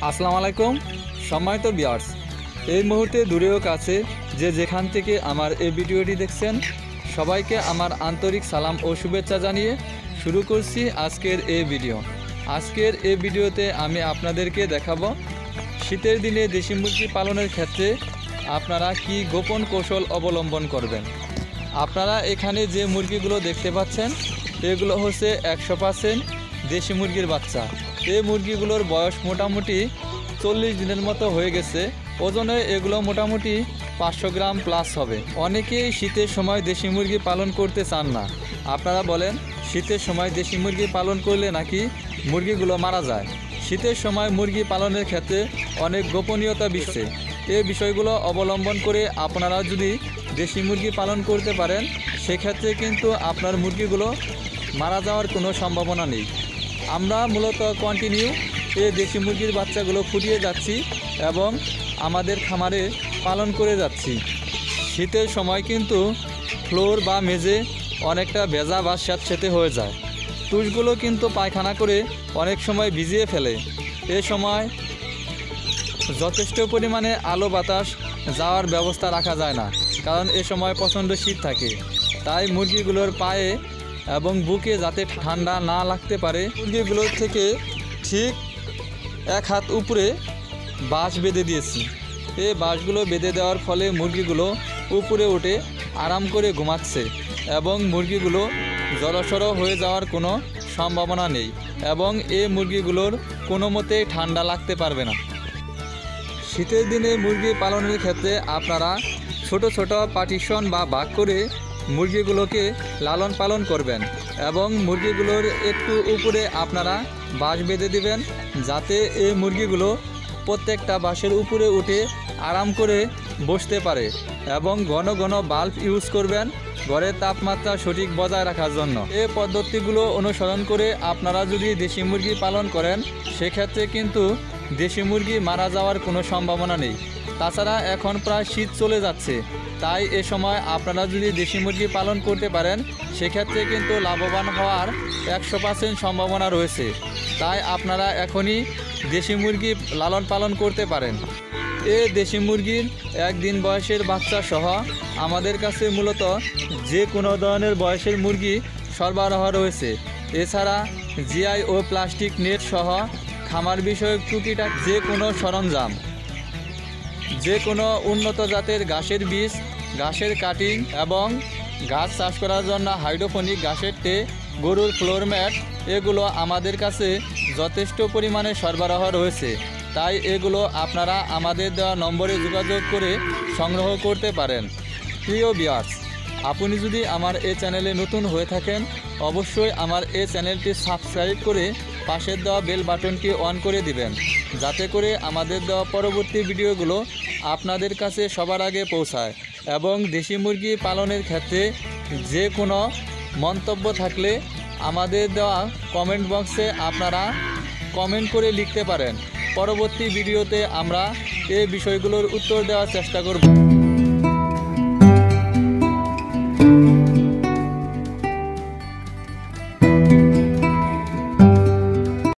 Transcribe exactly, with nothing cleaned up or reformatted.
আসসালামু আলাইকুম সম্মানিত ভিউয়ার্স, এই মুহূর্তে দূরেও কাছে যে যেখান থেকে আমার এই ভিডিওটি দেখছেন সবাইকে আমার আন্তরিক সালাম ও শুভেচ্ছা জানিয়ে শুরু করছি আজকের এই ভিডিও। আজকের এই ভিডিওতে আমি আপনাদেরকে দেখাবো শীতের দিনে দেশি মুরগি পালনের ক্ষেত্রে আপনারা কি গোপন কৌশল অবলম্বন করবেন। আপনারা এখানে যে মুরগিগুলো দেখতে পাচ্ছেন এগুলো হচ্ছে একশো পার্সেন্ট দেশি মুরগির বাচ্চা। এই মুরগিগুলোর বয়স মোটামুটি চল্লিশ দিনের মতো হয়ে গেছে। ওজনে এগুলো মোটামুটি পাঁচশো গ্রাম প্লাস হবে। অনেকেই শীতের সময় দেশি মুরগি পালন করতে চান না। আপনারা বলেন শীতের সময় দেশি মুরগি পালন করলে নাকি মুরগিগুলো মারা যায়। শীতের সময় মুরগি পালনের ক্ষেত্রে অনেক গোপনীয়তা বিষয়, এই বিষয়গুলো অবলম্বন করে আপনারা যদি দেশি মুরগি পালন করতে পারেন সেক্ষেত্রে কিন্তু আপনার মুরগিগুলো মারা যাওয়ার কোনো সম্ভাবনা নেই। আমরা মূলত কন্টিনিউ এই দেশি মুরগির বাচ্চাগুলো ফুটিয়ে যাচ্ছি এবং আমাদের খামারে পালন করে যাচ্ছি। শীতের সময় কিন্তু ফ্লোর বা মেঝে অনেকটা ভেজা বা স্যাঁতসেঁতে হয়ে যায়। তুষগুলো কিন্তু পায়খানা করে অনেক সময় ভিজিয়ে ফেলে। এ সময় যথেষ্ট পরিমাণে আলো বাতাস যাওয়ার ব্যবস্থা রাখা যায় না, কারণ এ সময় প্রচণ্ড শীত থাকে। তাই মুরগিগুলোর পায়ে এবং বুকে যাতে ঠান্ডা না লাগতে পারে মুরগিগুলোর থেকে ঠিক এক হাত উপরে বাঁশ বেঁধে দিয়েছি। এই বাঁশগুলো বেঁধে দেওয়ার ফলে মুরগিগুলো উপরে উঠে আরাম করে ঘুমাচ্ছে এবং মুরগিগুলো জড়সড় হয়ে যাওয়ার কোনো সম্ভাবনা নেই এবং এই মুরগিগুলোর কোনো মতেই ঠান্ডা লাগতে পারবে না। শীতের দিনে মুরগি পালনের ক্ষেত্রে আপনারা ছোট ছোট পার্টিশন বা ভাগ করে মুরগিগুলোকে লালন পালন করবেন এবং মুরগিগুলোর একটু উপরে আপনারা বাঁশ বেঁধে দিবেন যাতে এই মুরগিগুলো প্রত্যেকটা বাঁশের উপরে উঠে আরাম করে বসতে পারে এবং ঘন ঘন বাল্ব ইউজ করবেন ঘরের তাপমাত্রা সঠিক বজায় রাখার জন্য। এই পদ্ধতিগুলো অনুসরণ করে আপনারা যদি দেশি মুরগি পালন করেন সেক্ষেত্রে কিন্তু দেশি মুরগি মারা যাওয়ার কোনো সম্ভাবনা নেই। তাছাড়া এখন প্রায় শীত চলে যাচ্ছে, তাই এ সময় আপনারা যদি দেশি মুরগি পালন করতে পারেন সেক্ষেত্রে কিন্তু লাভবান হওয়ার একশো পার্সেন্ট সম্ভাবনা রয়েছে। তাই আপনারা এখনই দেশি মুরগি লালন পালন করতে পারেন। এ দেশি মুরগির একদিন বয়সের বাচ্চা সহ আমাদের কাছে মূলত যে কোনো ধরনের বয়সের মুরগি সরবরাহ রয়েছে। এছাড়া জিআই ও প্লাস্টিক নেট সহ খামার বিষয়ক টুকিটাক যে কোনো সরঞ্জাম, যে কোনো উন্নত জাতের ঘাসের বীজ, ঘাসের কাটিং এবং ঘাস চাষ করার জন্য হাইড্রোপনিক ঘাসের ট্রে, গরুর ফ্লোর ম্যাট এগুলো আমাদের কাছে যথেষ্ট পরিমাণে সরবরাহ রয়েছে। তাই এগুলো আপনারা আমাদের দেওয়া নম্বরে যোগাযোগ করে সংগ্রহ করতে পারেন। প্রিয় ভিউয়ার্স, আপনি যদি আমার এই চ্যানেলে নতুন হয়ে থাকেন অবশ্যই আমার এই চ্যানেলটি সাবস্ক্রাইব করে পাশের দেওয়া বেল বাটনটি অন করে দিবেন, যাতে করে আমাদের দেওয়া পরবর্তী ভিডিওগুলো আপনাদের কাছে সবার আগে পৌঁছায়। এবং দেশি মুরগি পালনের ক্ষেত্রে যে কোনো মন্তব্য থাকলে আমাদের দেওয়া কমেন্ট বক্সে আপনারা কমেন্ট করে লিখতে পারেন। পরবর্তী ভিডিওতে আমরা এই বিষয়গুলোর উত্তর দেওয়ার চেষ্টা করব।